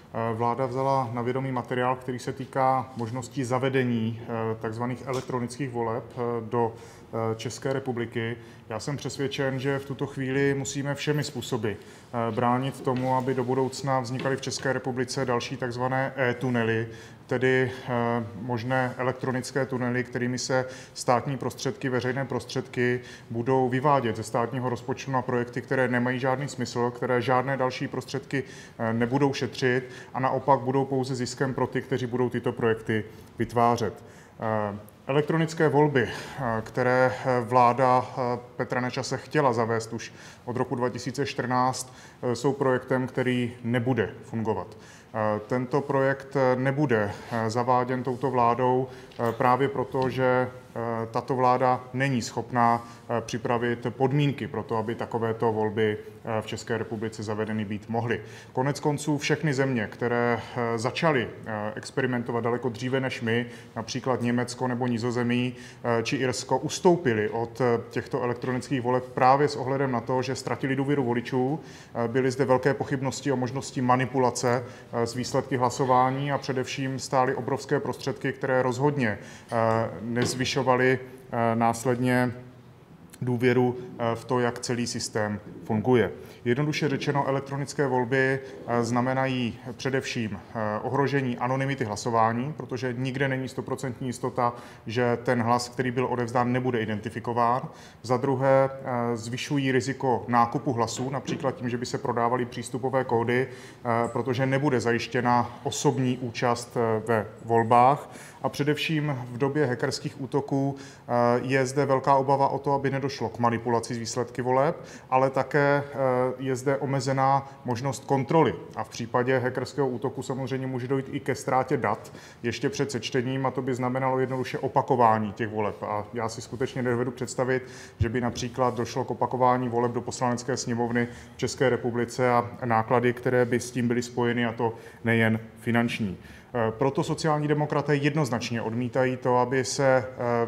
Vláda vzala na vědomí materiál, který se týká možností zavedení tzv. Elektronických voleb do České republiky. Já jsem přesvědčen, že v tuto chvíli musíme všemi způsoby bránit tomu, aby do budoucna vznikaly v České republice další tzv. E-tunely, tedy možné elektronické tunely, kterými se státní prostředky, veřejné prostředky budou vyvádět ze státního rozpočtu na projekty, které nemají žádný smysl, které žádné další prostředky nebudou šetřit a naopak budou pouze ziskem pro ty, kteří budou tyto projekty vytvářet. Elektronické volby, které vláda Petra Nečase chtěla zavést už od roku 2014, jsou projektem, který nebude fungovat. Tento projekt nebude zaváděn touto vládou právě proto, že tato vláda není schopná připravit podmínky pro to, aby takovéto volby v České republice zavedeny být mohly. Konec konců všechny země, které začaly experimentovat daleko dříve než my, například Německo nebo Nizozemí či Irsko, ustoupily od těchto elektronických voleb právě s ohledem na to, že ztratili důvěru voličů. Byly zde velké pochybnosti o možnosti manipulace s výsledky hlasování a především stály obrovské prostředky, které rozhodně nezvyšovaly následně důvěru v to, jak celý systém funguje. Jednoduše řečeno, elektronické volby znamenají především ohrožení anonymity hlasování, protože nikde není 100% jistota, že ten hlas, který byl odevzdán, nebude identifikován. Za druhé zvyšují riziko nákupu hlasů, například tím, že by se prodávaly přístupové kódy, protože nebude zajištěna osobní účast ve volbách. A především v době hackerských útoků je zde velká obava o to, aby nedošlo k manipulaci z výsledky voleb, ale také je zde omezená možnost kontroly. A v případě hackerského útoku samozřejmě může dojít i ke ztrátě dat ještě před sečtením a to by znamenalo jednoduše opakování těch voleb. A já si skutečně nedovedu představit, že by například došlo k opakování voleb do Poslanecké sněmovny v České republice a náklady, které by s tím byly spojeny, a to nejen finanční. Proto sociální demokraté jednoznačně odmítají to, aby se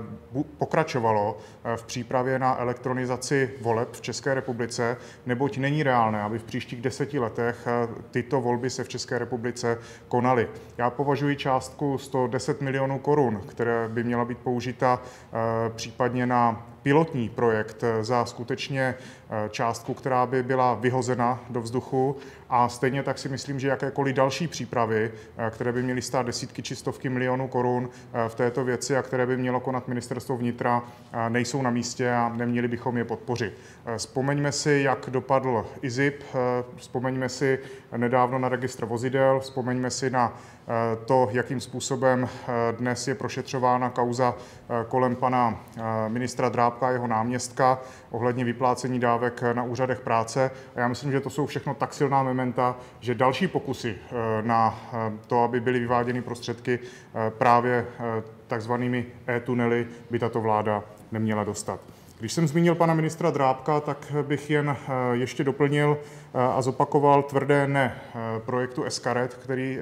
pokračovalo v přípravě na elektronizaci voleb v České republice, neboť není reálné, aby v příštích 10 letech tyto volby se v České republice konaly. Já považuji částku 110 milionů korun, která by měla být použita případně na pilotní projekt, za skutečně částku, která by byla vyhozena do vzduchu, a stejně tak si myslím, že jakékoliv další přípravy, které by měly stát desítky či stovky milionů korun v této věci a které by mělo konat Ministerstvo vnitra, nejsou na místě a neměli bychom je podpořit. Vzpomeňme si, jak dopadl IZIP, vzpomeňme si nedávno na registr vozidel, vzpomeňme si na to, jakým způsobem dnes je prošetřována kauza kolem pana ministra Drábka a jeho náměstka ohledně vyplácení dávek na úřadech práce. A já myslím, že to jsou všechno tak silná mementa, že další pokusy na to, aby byly vyváděny prostředky právě takzvanými e-tunely, by tato vláda neměla dostat. Když jsem zmínil pana ministra Drábka, tak bych jen ještě doplnil a zopakoval tvrdé ne projektu sKaret,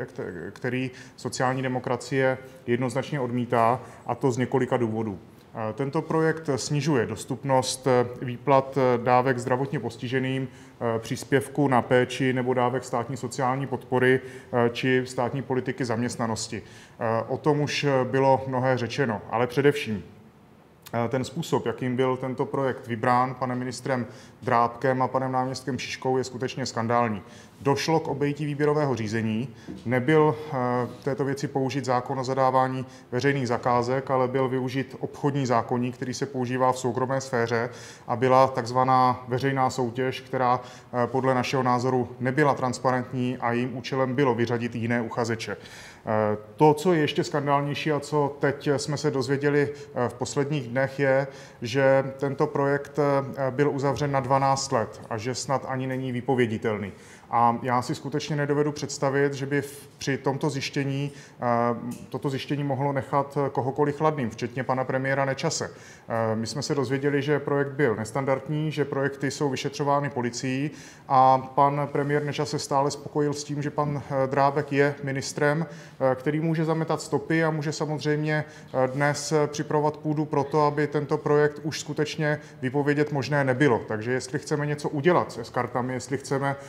který sociální demokracie jednoznačně odmítá, a to z několika důvodů. Tento projekt snižuje dostupnost výplat dávek zdravotně postiženým, příspěvku na péči nebo dávek státní sociální podpory či státní politiky zaměstnanosti. O tom už bylo mnohé řečeno, ale především ten způsob, jakým byl tento projekt vybrán panem ministrem Drábkem a panem náměstkem Šiškou, je skutečně skandální. Došlo k obejití výběrového řízení, nebyl v této věci použit zákon o zadávání veřejných zakázek, ale byl využit obchodní zákoník, který se používá v soukromé sféře, a byla takzvaná veřejná soutěž, která podle našeho názoru nebyla transparentní a jejím účelem bylo vyřadit jiné uchazeče. To, co je ještě skandálnější a co teď jsme se dozvěděli v posledních dnech, je, že tento projekt byl uzavřen na 12 let a že snad ani není vypověditelný. A já si skutečně nedovedu představit, že by při tomto zjištění toto zjištění mohlo nechat kohokoliv chladným, včetně pana premiéra Nečase. My jsme se dozvěděli, že projekt byl nestandardní, že projekty jsou vyšetřovány policií, a pan premiér Nečas se stále spokojil s tím, že pan Drábek je ministrem, který může zametat stopy a může samozřejmě dnes připravovat půdu pro to, aby tento projekt už skutečně vypovědět možné nebylo. Takže jestli chceme něco udělat s sKartami, jestli chceme, aby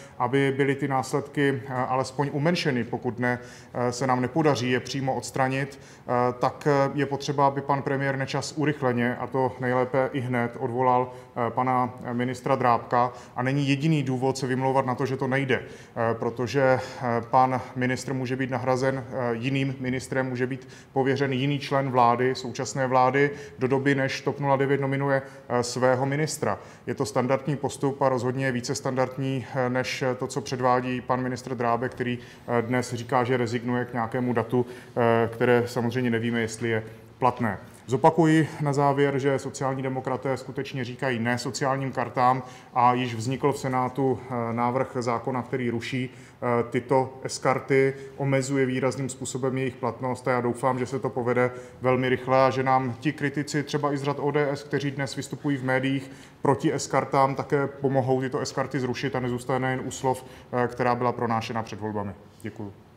aby byly ty následky alespoň umenšeny, pokud ne, se nám nepodaří je přímo odstranit, tak je potřeba, aby pan premiér Nečas urychleně, a to nejlépe i hned, odvolal pana ministra Drábka. A není jediný důvod se vymlouvat na to, že to nejde, protože pan ministr může být nahrazen jiným ministrem, může být pověřen jiný člen vlády, současné vlády, do doby, než TOP 09 nominuje svého ministra. Je to standardní postup a rozhodně více standardní, než to, co předvádí pan ministr Drábek, který dnes říká, že rezignuje k nějakému datu, které samozřejmě nevíme, jestli je platné. Zopakuji na závěr, že sociální demokraté skutečně říkají ne sociálním kartám a již vznikl v Senátu návrh zákona, který ruší tyto sKarty, omezuje výrazným způsobem jejich platnost a já doufám, že se to povede velmi rychle a že nám ti kritici, třeba i z řad ODS, kteří dnes vystupují v médiích proti sKartám, také pomohou tyto sKarty zrušit a nezůstane jen u slov, která byla pronášena před volbami. Děkuji.